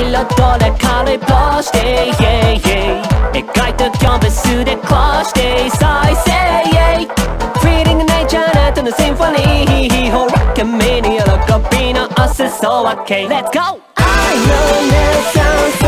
彩れ軽いポーシティ描いたキャンバスでクラッシュで再生 Feeling nature なとのシンフォニーほら君に喜びのお裾分け Let's go! I know that sounds